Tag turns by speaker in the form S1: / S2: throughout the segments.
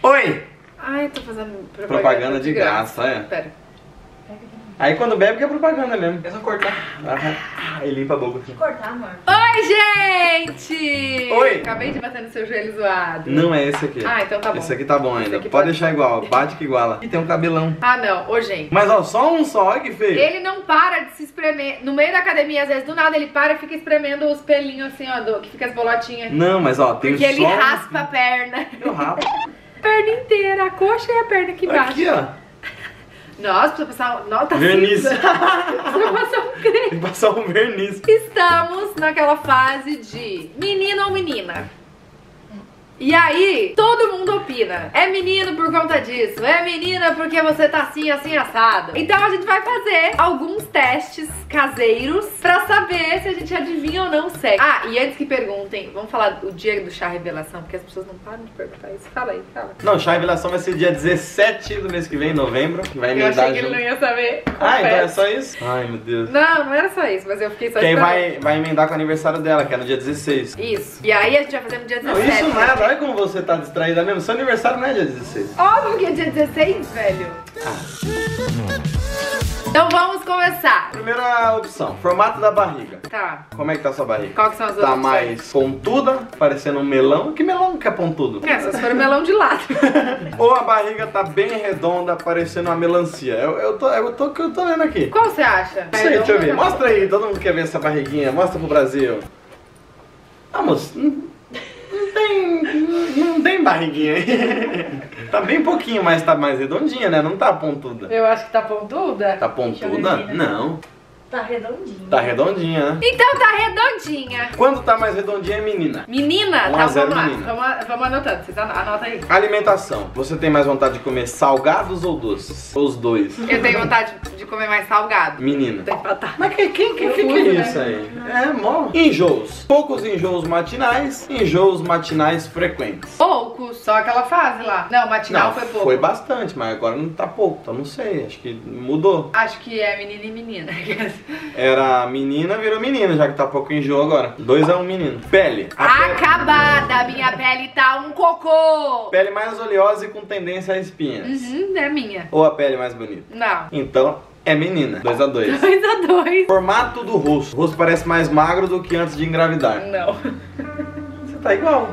S1: Oi!
S2: Ai, tô fazendo
S1: Propaganda de graça, é.
S2: Pera.
S1: Aí quando bebe que é propaganda mesmo. É só cortar. Aí limpa a boca.
S3: Cortar, amor.
S2: Oi, gente!
S1: Oi!
S2: Acabei de bater no seu joelho zoado.
S1: Não é esse aqui.
S2: Ah, então tá bom.
S1: Esse aqui tá bom ainda.
S2: Esse aqui
S1: Pode
S2: tá-
S1: deixar igual. Bate que iguala. E tem um cabelão.
S2: Ah, não. Ô, gente.
S1: Mas ó, só um só. Olha que feio.
S2: Ele não para de se espremer. No meio da academia, às vezes, do nada, ele para e fica espremendo os pelinhos assim, ó, que fica as bolotinhas.
S1: Não, mas ó, tem
S2: Porque ele
S1: só um-
S2: raspa a perna.
S1: Eu raspo.
S2: Perna inteira, a coxa e a perna aqui embaixo.
S1: Aqui, ó.
S2: Nossa, precisa passar... Nossa, tá
S1: Verniz.
S2: cinza. Precisa passar um creme.
S1: Tem que passar um verniz.
S2: Estamos naquela fase de menino ou menina. E aí, todo mundo opina. É menino por conta disso, é menina porque você tá assim, assim, assado. Então a gente vai fazer alguns testes caseiros pra saber se a gente adivinha ou não o sexo. Ah, e antes que perguntem, vamos falar o dia do chá revelação, porque as pessoas não param de perguntar isso. Fala aí, fala.
S1: Não, chá revelação vai ser dia 17 do mês que vem, novembro. Vai
S2: Eu
S1: emendar
S2: achei que ele não ia saber.
S1: Ah, então é
S2: confesso.
S1: só isso? Ai, meu Deus.
S2: Não, não era só isso, mas eu fiquei só
S1: Quem
S2: esperando.
S1: vai emendar com o aniversário dela, que é no dia 16.
S2: Isso. E aí a gente vai fazer no dia
S1: Não,
S2: 17.
S1: isso nada. Olha como você tá distraída mesmo. Seu aniversário não é dia 16.
S2: Óbvio que é dia 16, velho. Então vamos começar.
S1: Primeira opção, formato da barriga.
S2: Tá.
S1: Como é que tá a sua barriga?
S2: Qual que são as
S1: Tá
S2: outras
S1: mais pontuda, parecendo um melão. Que melão que é pontudo?
S2: É, só se for o melão de lado.
S1: Ou a barriga tá bem redonda, parecendo uma melancia. Eu tô vendo aqui.
S2: Qual você acha?
S1: Não sei, deixa eu ver. Mostra aí, todo mundo quer ver essa barriguinha. Mostra pro Brasil. Vamos. Não tem barriguinha aí. Tá bem pouquinho, mas tá mais redondinha, né? Não tá pontuda.
S2: Eu acho que tá pontuda.
S1: Tá pontuda? Não.
S3: Tá redondinho.
S1: Tá redondinha, né?
S2: Então tá redondinha.
S1: Quando tá mais redondinha é menina.
S2: Menina?
S1: 1
S2: Tá,
S1: a 0
S2: vamos lá.
S1: menina.
S2: Vamos anotando. Vocês anota aí.
S1: Alimentação. Você tem mais vontade de comer salgados ou doces? Os dois.
S2: Eu tenho vontade de comer mais salgado.
S1: Menina.
S2: Tem que empatar.
S1: Mas quem que é isso aí? É, mó. Enjoos. Poucos enjoos matinais, enjoos matinais frequentes.
S2: Poucos. Só aquela fase lá. Não, matinal foi pouco.
S1: Foi bastante, mas agora não tá pouco, então não sei, acho que mudou.
S2: Acho que é menina e menina.
S1: Era menina, virou menino, já que tá pouco enjoo agora. 2 a 1 menino. Pele.
S2: Acabada, minha pele tá um cocô.
S1: Pele mais oleosa e com tendência a espinhas.
S2: É minha.
S1: Ou a pele mais bonita?
S2: Não.
S1: Então, é menina. 2 a 2.
S2: 2 a 2.
S1: Formato do rosto. O rosto parece mais magro do que antes de engravidar.
S2: Não.
S1: Você tá igual.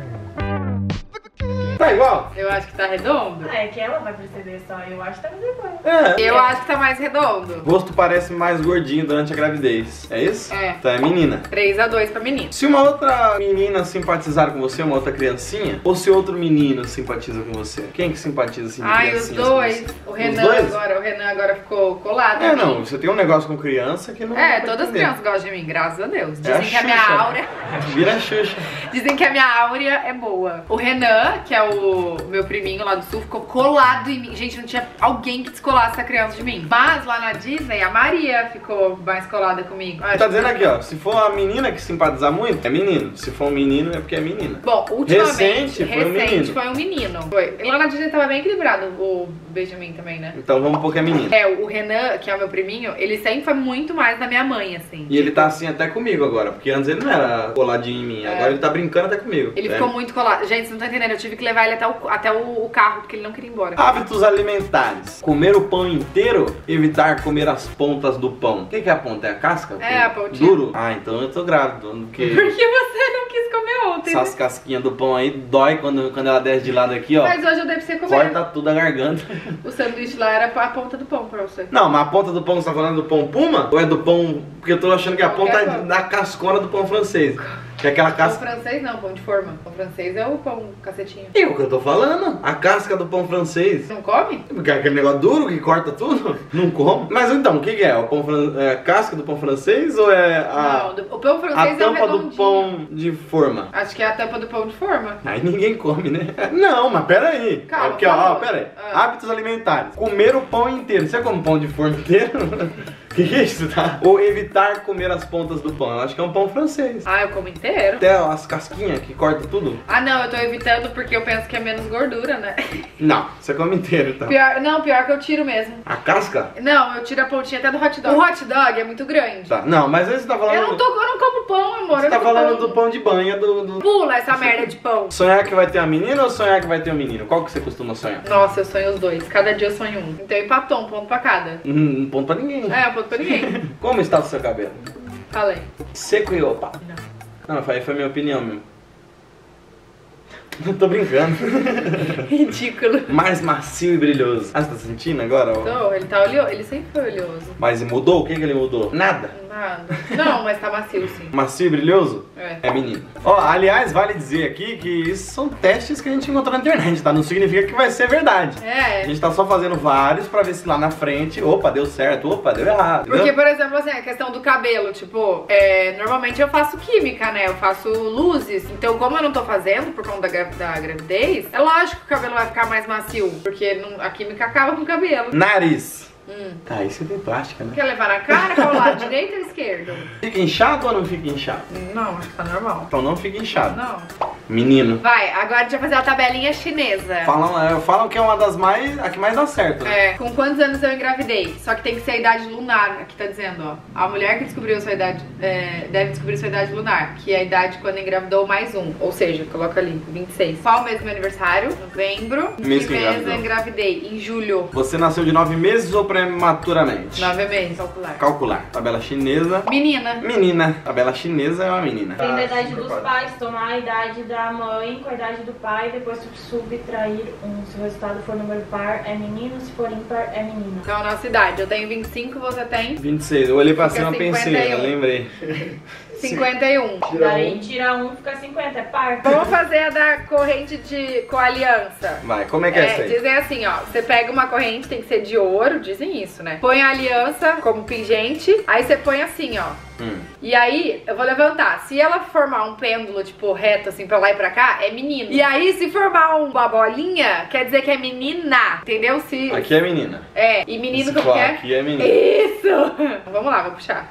S1: Tá igual?
S2: Eu acho que tá redondo.
S3: É que ela vai perceber só. Eu acho que tá fazendo igual.
S1: É.
S2: Eu acho que tá mais redondo.
S1: O rosto parece mais gordinho durante a gravidez. É isso?
S2: É.
S1: Então é menina.
S2: 3 a 2 pra menino.
S1: Se uma outra menina simpatizar com você, uma outra criancinha, ou se outro menino simpatiza com você? Quem que simpatiza assim de
S2: Ai, os
S1: criancinhas
S2: dois.
S1: com você?
S2: O
S1: Os
S2: Renan
S1: dois?
S2: agora, o Renan agora ficou colado.
S1: É,
S2: em
S1: não,
S2: mim.
S1: você tem um negócio com criança que não...
S2: É,
S1: não
S2: todas as
S1: entender.
S2: crianças gostam de mim, graças a Deus.
S1: É a
S2: Dizem que a minha
S1: Xuxa.
S2: áurea.
S1: Vira Xuxa.
S2: Dizem que a minha áurea é boa. O Renan, que é o meu priminho lá do sul, ficou colado em mim. Gente, não tinha alguém que descolasse essa criança de mim. Mas lá na Disney, a Maria ficou mais colada comigo. Acho
S1: Tá
S2: que-
S1: dizendo aqui, ó, se for a menina que simpatizar muito, é menino. Se for um menino, é porque é menina.
S2: Bom, ultimamente,
S1: Recente foi um menino.
S2: foi um menino. Foi. E lá na Disney tava bem equilibrado o Benjamin também, né?
S1: Então vamos pôr que é menino.
S2: É, o Renan, que é o meu priminho, ele sempre foi muito mais da minha mãe, assim.
S1: E ele tá assim até comigo agora, porque antes ele não era coladinho em mim, agora ele tá brincando até comigo.
S2: Ele
S1: É.
S2: ficou muito colado. Gente, vocês não estão entendendo, eu tive que levar ele até o carro, porque ele não queria ir embora.
S1: Hábitos alimentares. Comer o pão inteiro, evitar comer as pontas do pão. O que é a ponta? É a casca?
S2: É, a pontinha.
S1: Duro? Ah, então eu tô grávido, porque
S2: Porque você não quis comer ontem, né?
S1: essas casquinhas do pão aí dói quando ela desce de lado aqui, ó.
S2: Mas hoje eu dei pra você comer.
S1: Corta tudo a garganta.
S2: O sanduíche lá era a ponta do pão pra você.
S1: Não, mas a ponta do pão, você tá falando do pão puma? Ou é do pão... Porque eu tô achando que a ponta é da cascona do pão francês. Que é aquela
S2: Pão
S1: casca...
S2: francês não, pão de forma. Pão francês é o pão cacetinho.
S1: É o que eu tô falando, a casca do pão francês.
S2: Não come?
S1: Porque é aquele negócio duro que corta tudo, não como. Mas então, o que é? O pão é a casca do pão francês ou é
S2: Não, o pão
S1: a
S2: francês é o
S1: tampa do
S2: redondinho.
S1: pão de forma?
S2: Acho que é a tampa do pão de forma.
S1: Aí ninguém come, né? Não, mas pera aí.
S2: Calma,
S1: É porque,
S2: calma.
S1: ó, pera aí.
S2: Ah.
S1: Hábitos alimentares. Comer o pão inteiro. Você come pão de forma inteiro? Que é isso, tá? Ou evitar comer as pontas do pão. Eu acho que é um pão francês.
S2: Ah, eu como inteiro? tempero.
S1: Até as casquinhas que corta tudo?
S2: Ah, não, eu tô evitando porque eu penso que é menos gordura, né?
S1: Não, você come inteiro, então.
S2: Pior que eu tiro mesmo.
S1: A casca?
S2: Não, eu tiro a pontinha até do hot dog. O hot dog é muito grande.
S1: Tá. Não, mas aí você tá falando...
S2: Eu não como pão, amor.
S1: Você
S2: eu
S1: tá
S2: não como
S1: falando do pão de banha, do...
S2: Pula essa merda de pão.
S1: Sonhar que vai ter a menina ou sonhar que vai ter o menino? Qual que você costuma sonhar?
S2: Nossa, eu sonho os dois. Cada dia eu sonho um. Então empatou, um ponto pra cada.
S1: Um ponto pra ninguém.
S2: É, um ponto pra ninguém.
S1: Como está o seu cabelo?
S2: Falei.
S1: Seco e opa.
S2: Não.
S1: Não, foi minha opinião mesmo. Eu tô brincando.
S2: Ridículo.
S1: Mais macio e brilhoso. Ah, você tá sentindo agora?
S2: Não, ele tá oleoso. Ele sempre foi oleoso.
S1: Mas mudou? O que ele mudou? Nada.
S2: Nada. Não, mas tá macio sim.
S1: Macio e brilhoso?
S2: É.
S1: É menino. Ó, aliás, vale dizer aqui que isso são testes que a gente encontrou na internet, tá? Não significa que vai ser verdade. A
S2: É.
S1: gente tá só fazendo vários pra ver se lá na frente, opa, deu certo, opa, deu errado.
S2: Porque,
S1: Entendeu?
S2: por exemplo, assim, a questão do cabelo, tipo, normalmente eu faço química, né? Eu faço luzes. Então, como eu não tô fazendo por conta da gravidez, é lógico que o cabelo vai ficar mais macio. Porque a química acaba com o cabelo.
S1: Nariz. Ah, isso é bem plástica, né?
S2: Quer levar na cara? Qual lado? Direito ou esquerdo?
S1: Fica inchado ou não fica inchado?
S2: Não, acho que tá normal.
S1: Então não fica inchado.
S2: Não.
S1: Menino.
S2: Vai, agora a gente vai fazer a tabelinha chinesa.
S1: Falam que é uma das mais, a que mais dá certo, né?
S2: É, com quantos anos eu engravidei? Só que tem que ser a idade lunar. Aqui tá dizendo, ó. A mulher que descobriu sua idade, deve descobrir sua idade lunar, que é a idade quando engravidou mais um. Ou seja, coloca ali, 26. Qual mês do meu aniversário? Novembro.
S1: Mês que
S2: mês
S1: engravidou.
S2: eu engravidei? Em julho.
S1: Você nasceu de 9 meses ou prematuramente?
S2: 9 meses, calcular.
S1: Calcular. Tabela chinesa.
S2: Menina.
S1: Menina. Tabela chinesa é uma menina.
S3: Tem da idade dos pais, tomar a idade da mãe com a idade do pai, depois subtrair um. Se o resultado for número par, é menino, se for ímpar, é menina.
S2: Então a nossa idade. Eu tenho 25, você tem
S1: 26. Eu olhei pra
S2: Fica
S1: cima e pensei,
S2: 51.
S1: eu lembrei.
S2: 51.
S3: Daí tira um, fica 50, é par.
S2: Vamos fazer a da corrente com aliança.
S1: Vai, como é que é isso aí?
S2: Dizem assim, ó, você pega uma corrente, tem que ser de ouro, dizem isso, né? Põe a aliança como pingente, aí você põe assim, ó. E aí, eu vou levantar. Se ela formar um pêndulo, tipo, reto, assim, pra lá e pra cá, é menino. E aí, se formar uma bolinha, quer dizer que é menina, entendeu? Se...
S1: Aqui é menina.
S2: É, e menino
S1: Esse
S2: como que é?
S1: aqui é menino.
S2: Isso! Vamos lá, vou puxar.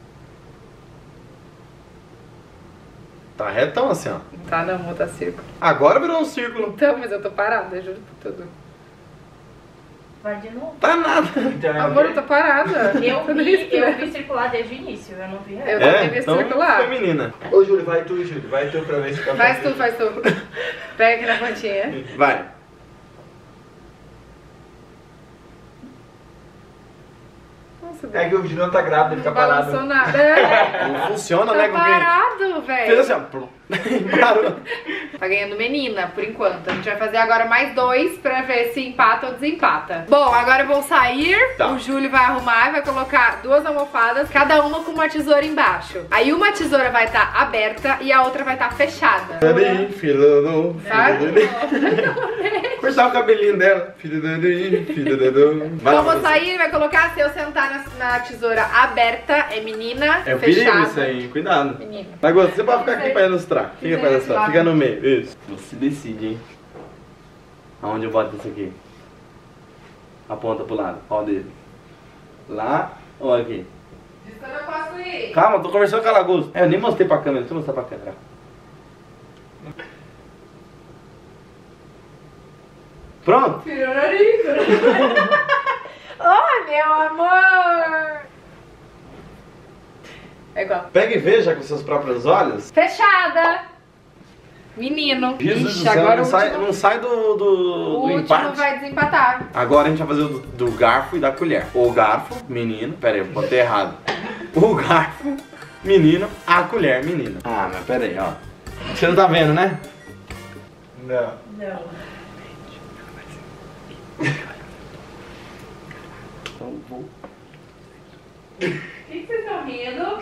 S1: Tá retão assim, ó.
S2: Tá, não, amor, tá círculo.
S1: Agora virou um círculo.
S2: Então, mas eu tô parada, juro por tudo.
S3: Vai de novo.
S1: Tá nada.
S2: Amor, eu tô parada.
S3: Eu vi circular desde o início, eu não vi reto.
S2: Eu também vi
S1: então
S2: circular.
S1: foi menina.
S4: Ô, Júlio, vai tu, Júlio. Vai tu pra ver se tá
S2: Faz tu, faz tu. Pega aqui na pontinha.
S1: Vai.
S2: Nossa,
S4: É que o Júlio não tá grávido, ele
S2: não
S4: fica parado.
S2: balançou nada. É,
S1: Não funciona,
S2: tá
S1: né? Com quem...
S2: parado,
S1: Fez
S2: velho.
S1: assim, ó. Plum. Parou.
S2: Tá ganhando menina, por enquanto. A gente vai fazer agora mais 2 pra ver se empata ou desempata. Bom, agora eu vou sair.
S1: Tá.
S2: O Júlio vai arrumar e vai colocar 2 almofadas, cada uma com uma tesoura embaixo. Aí uma tesoura vai estar aberta e a outra vai estar fechada.
S1: Cadê, filho do...
S2: Sabe?
S1: Cortar o cabelinho dela. Filho do... Filho do...
S2: Então eu vou sair e vai colocar, se eu sentar na tesoura aberta, é menina,
S1: É o
S2: fechada.
S1: perigo isso aí, cuidado.
S2: Menina.
S1: Mas você pode ficar aqui pra ilustrar. Fica pra ilustrar,
S2: Lá.
S1: fica no meio. Isso. Você decide, hein? Aonde eu boto isso aqui? Aponta pro lado. Ó o dedo. Lá ou aqui?
S2: Diz quando eu posso ir.
S1: Calma, eu tô conversando com a Lagosta. Eu nem mostrei pra câmera, deixa eu mostrar pra câmera. Pronto?
S2: Oi, meu amor! É igual.
S1: Pega e veja com seus próprios olhos.
S2: Fechada! Menino.
S1: Jesus
S2: Ixi,
S1: do céu,
S2: agora
S1: não sai do
S2: o último
S1: empate.
S2: vai desempatar.
S1: Agora a gente vai fazer do garfo e da colher. O garfo, menino. Pera aí, eu botei errado. O garfo, menino. A colher, menina. Ah, mas pera aí, ó. Você não tá vendo, né?
S4: Não.
S3: Não.
S1: Então vou.
S2: O que vocês estão rindo?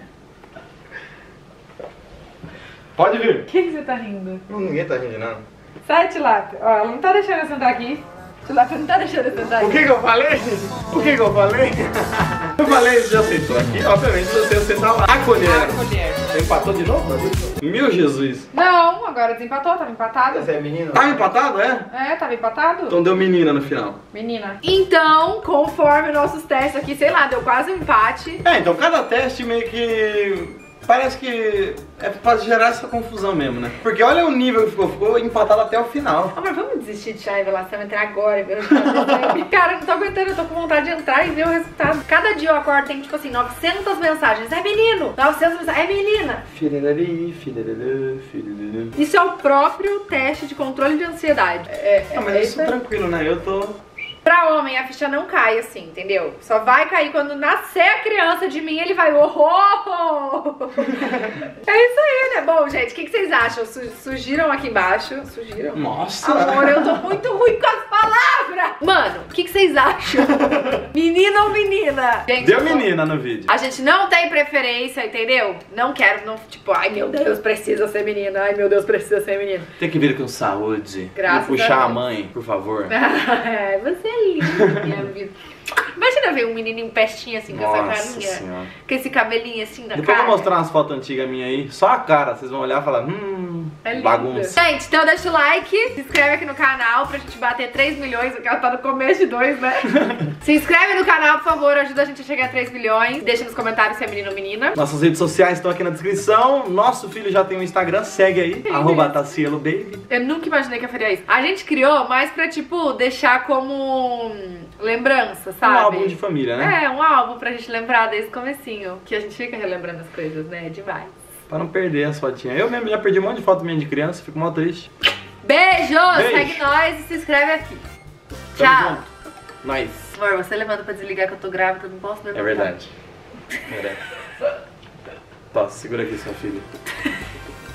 S1: Pode vir.
S2: O que você tá rindo?
S1: Ninguém tá rindo, não.
S2: Sai, Tilápia. Ó, ela não tá deixando eu sentar aqui. Tilápia não tá deixando eu sentar
S1: O
S2: aqui.
S1: que eu falei? O que eu falei? Eu falei, já sentou aqui. Obviamente você sentar lá. A colher.
S2: A colher.
S1: Você empatou de novo? Meu Jesus.
S2: Não, agora desempatou, tava empatado.
S4: Você é menino?
S1: Tá empatado, é?
S2: É, tava empatado.
S1: Então deu menina no final.
S2: Menina. Então, conforme nossos testes aqui, sei lá, deu quase um empate.
S1: É, então cada teste meio que Parece que é pra gerar essa confusão mesmo, né? Porque olha o nível que ficou empatado até o final.
S2: Amor, vamos desistir de chá revelação, entrar agora e ver o resultado. Cara, eu não tô aguentando, eu tô com vontade de entrar e ver o resultado. Cada dia eu acordo, tem tipo assim, 900 mensagens. É menino! 900 mensagens, é menina! Isso é o próprio teste de controle de ansiedade.
S1: Mas isso é tranquilo, né? Eu tô...
S2: Pra homem, a ficha não cai assim, entendeu? Só vai cair quando nascer a criança de mim, ele vai... Oh! É isso aí, né? Bom, gente, o que vocês acham? Sugiram aqui embaixo. Sugiram?
S1: Nossa!
S2: Amor, eu tô muito ruim com as palavras! Mano, o que vocês acham? Menino ou menina? Gente,
S1: deu menina no vídeo.
S2: A gente não tem preferência, entendeu? Não quero, não, tipo, ai meu Deus, precisa ser menina. Ai meu Deus, precisa ser menino.
S1: Tem que vir com saúde.
S2: Graças
S1: e puxar
S2: a
S1: a
S2: Deus.
S1: mãe, por favor.
S2: Você é linda, minha vida. Imagina ver um menininho pestinho assim, com essa
S1: Nossa
S2: carinha.
S1: Senhora.
S2: Com esse cabelinho assim na
S1: Depois eu
S2: cara.
S1: vou mostrar umas fotos antigas minhas aí. Só a cara, vocês vão olhar e falar,
S2: É lindo.
S1: bagunça.
S2: Gente, então deixa o like, se inscreve aqui no canal pra gente bater 3 milhões, porque ela tá no começo de 2, né? Se inscreve no canal, por favor, ajuda a gente a chegar a 3 milhões. Deixa nos comentários se é menino ou menina.
S1: Nossas redes sociais estão aqui na descrição. Nosso filho já tem um Instagram, segue aí, @TacieloBaby.
S2: Eu nunca imaginei que eu faria isso. A gente criou mais pra, tipo, deixar como lembrança, sabe?
S1: Um álbum de família, né?
S2: É, um álbum pra gente lembrar desde o comecinho. Que a gente fica relembrando as coisas, né? Demais.
S1: Pra não perder as fotinhas. Eu mesmo já perdi um monte de foto minha de criança, fico mal triste.
S2: Beijo!
S1: Beijo.
S2: Segue nós e se inscreve aqui.
S1: Tamo
S2: Tchau!
S1: junto. Nice.
S2: Amor, você levanta pra desligar que eu tô grávida, eu não posso levantar.
S1: É verdade. Pera aí. Tá, segura aqui, sua filha.